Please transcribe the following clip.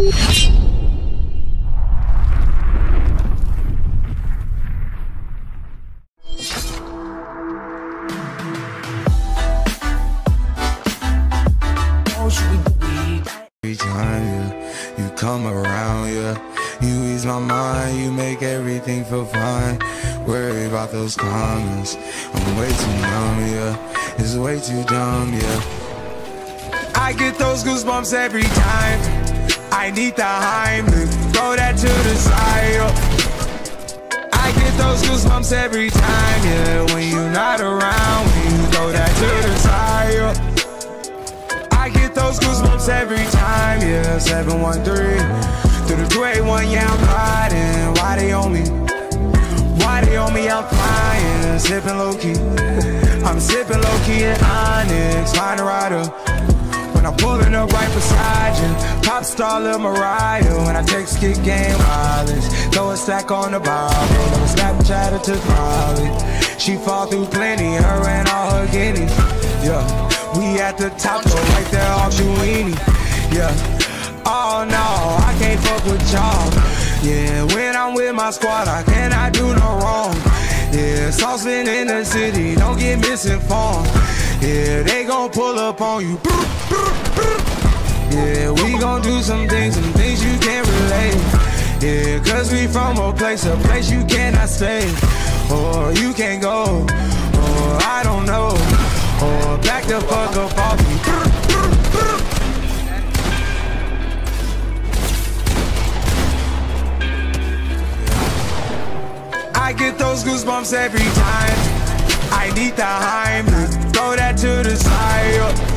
Every time you come around, you ease my mind, you make everything feel fine. Worry about those comments, I'm way too numb, it's way too dumb, I get those goosebumps every time. I need the Heimlich, throw that to the side, I get those goosebumps every time, when you're not around, when you throw that to the side, I get those goosebumps every time, 713 through the 281, I'm riding. Why they on me? Why they on me? I'm flying, sipping low key. I'm sipping low key in Onyx, find a rider. When I'm pulling up right beside you, pop star Lil Mariah. When I take skit game wireless, throw a stack on the Bible. Never Snapchat her to Molly. She fall through plenty, her and all her guineas. We at the top, so right there off Duini. Oh no, I can't fuck with y'all. When I'm with my squad, I cannot do no wrong. Saucepan in the city, don't get misinformed. They gon' pull up on you. We gon' do some things you can't relate. Cause we from a place you cannot stay. Or you can't go, or I don't know. Or back the fuck up off me. I get those goosebumps every time. I need the Heimlich, throw that to the side.